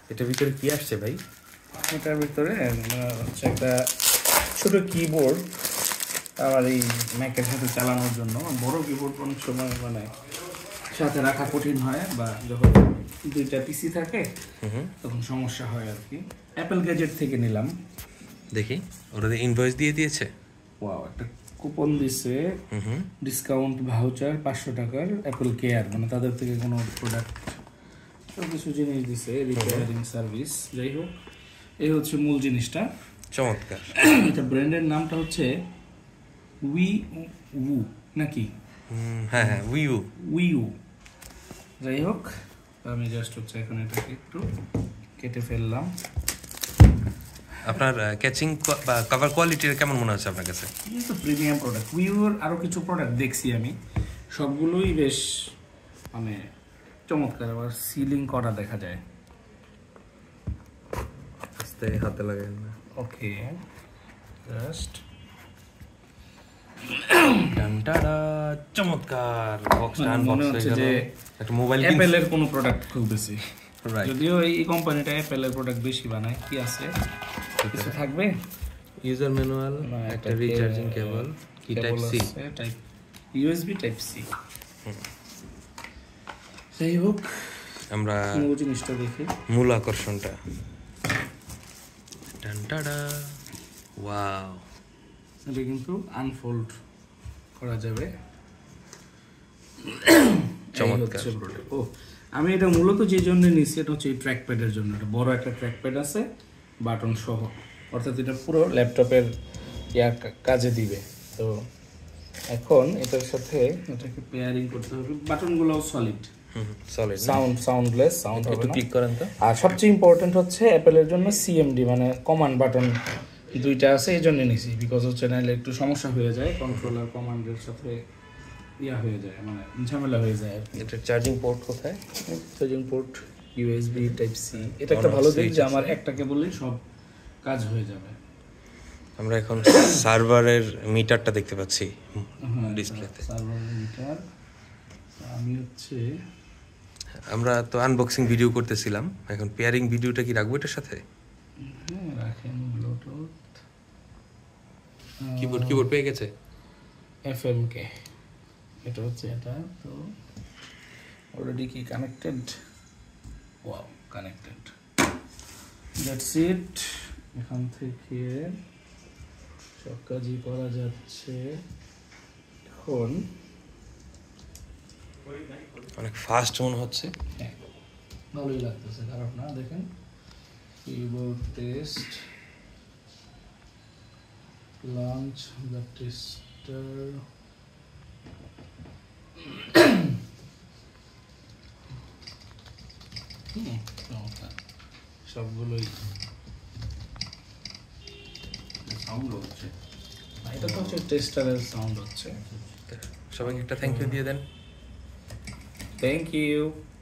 এটার ভিতরে কি আসছে ভাই? এটার ভিতরে হচ্ছে একটা ছোট কিবোর্ড আমার এই ম্যাকের সাথে চালানোর জন্য। বড় কিবোর্ড অনেক সময় মানে সাথে রাখা কঠিন হয়, বা যখন দুইটা পিসি থাকে তখন সমস্যা হয় আর কি। অ্যাপেল গ্যাজেট থেকে নিলাম। দেখি ওরা ইনভয়েস দিয়ে দিয়েছে। ওয়াও, একটা কুপন দিছে, ডিসকাউন্ট ভাউচার 500 টাকার অ্যাপেল কেয়ার, মানে তাদের থেকে কোনো প্রোডাক্ট সব কিছু জিনিস দিছে, রিপেয়ারিং সার্ভিস। যাই হোক, এই হচ্ছে মূল জিনিসটা। চমৎকার। এটা ব্র্যান্ডের নামটা হচ্ছে WiWu নাকি? হ্যাঁ হ্যাঁ, WiWu। যাই হোক, আমি জাস্ট হচ্ছে এখন এটাকে একটু কেটে ফেললাম। আপনার ক্যাচিং বা কভার কোয়ালিটির কেমন মনে হচ্ছে আপনার কাছে? এটা প্রিমিয়াম প্রোডাক্ট। WiWuর আরও কিছু প্রোডাক্ট দেখছি আমি, সবগুলোই বেশ মানে চমৎকার। আবার সিলিং করা দেখা যায়। আস্তে হাতে লাগাই না। ওকে, জাস্ট চমৎকার বক্সটা মনে হচ্ছে যে একটা মোবাইল অ্যাপেলের কোনো প্রোডাক্ট খুব বেশি, যদিও এই কোম্পানিটা অ্যাপেলের প্রোডাক্ট বেশি বানায়। কি আছে, কিছু থাকবে? ইউজার ম্যানুয়াল, একটা রিচার্জিং কেবল, কি type C, type USB type C. যাই হোক, আমরা মূল জিনিসটা দেখি, মূল আকর্ষণটা। টানটাডা, ওয়াও, এটা কিন্তু আনফোল্ড করা যাবে। চমৎকার। ও, আমি এটা মূলত যে জন্য নিচ্ছি, এটা হচ্ছে এই ট্র্যাক প্যাডের জন্য। এটা বড় একটা ট্র্যাক প্যাড আছে বাটন সহ, অর্থাৎ এটা পুরো ল্যাপটপের কাজে দিবে। তো এখন এটার সাথে এটাকে পেয়ারিং করতে হবে। বাটনগুলোও সলিড, সলিড, সাউন্ডলেস, সাউন্ড হবে একটু ক্লিক করেন তো। আর সবচেয়ে ইম্পর্টেন্ট হচ্ছে অ্যাপেলের জন্য সিএমডি মানে কমান্ড বাটন দুইটা আছে, এই জন্য নিছি। বিকজ হচ্ছে নাহলে একটু সমস্যা হয়ে যায়, কন্ট্রোলার কমান্ডের সাথে হয়ে যায়, মানে ঝামেলা হয়ে যায়। এটা চার্জিং পোর্ট কোথায়? Charging port USB type C. এটা একটা ভালো দিক যে আমার একটা কেবলেই সব কাজ হয়ে যাবে। আমরা এখন সার্ভারের মিটারটা দেখতে পাচ্ছি ডিসপ্লেতে। সার্ভারের মিটার। আমি হচ্ছে আমরা তো আনবক্সিং ভিডিও করতেছিলাম, এখন পেয়ারিং ভিডিওটা কি রাখবো এটার সাথে? হ্যাঁ, রাখেন। ব্লুটুথ কিবোর্ড পেয়ে গেছে, এফএমকে। এটা হচ্ছে এটা তো অলরেডি কি connected? Wow, connected. That's it. এখান থেকে সব কাজই করা যাচ্ছে। এখন অনেক ফাস্ট মনে হচ্ছে। হ্যাঁ, ভালোই লাগতেছে, খারাপ না। দেখেন, keyboard test, launch the tester. সবগুলোই সাউন্ড হচ্ছে। এটা তো হচ্ছে টেস্টারের সাউন্ড হচ্ছে। সবাইকে একটা থ্যাংক ইউ দিয়ে দেন। Thank you.